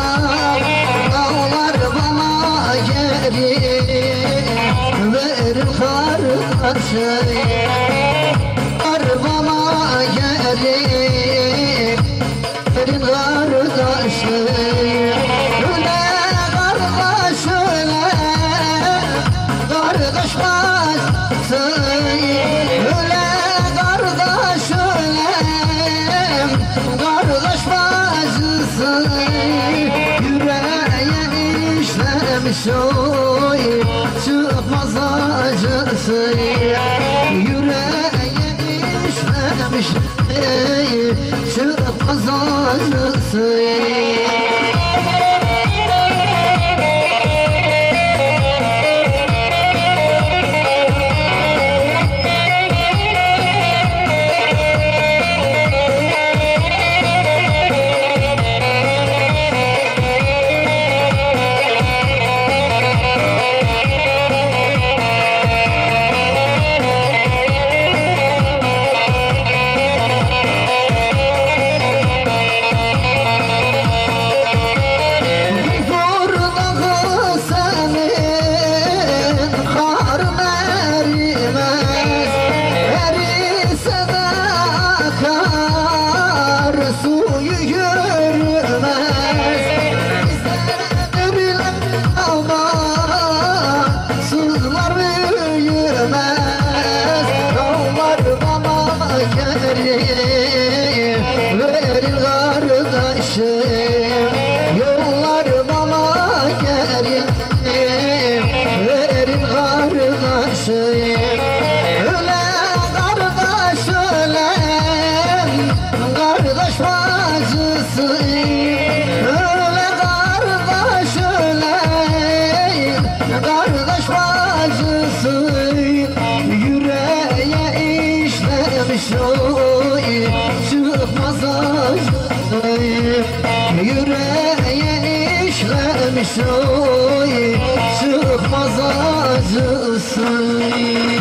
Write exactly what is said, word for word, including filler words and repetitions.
Dağlar bana geri verir kardeşim. Dağlar bana geri verir kardeşim. Öyle kardeş öyle, kardeş bazsın. Öyle kardeş öyle, kardeş bazsın. Yüreğe işlemiş oy, çıkmaz acısı. Yüreğe işlemiş ey, çıkmaz acısı. Yollar bana geri verin kardeşim. Öyle kardeş öyle, kardeş bacısı. Öyle kardeş öyle, kardeş bacısı. Yüreğe işlemiş oy, çıkmaz acısı. Yüreğe işlemiş oy, çıkmaz acısı.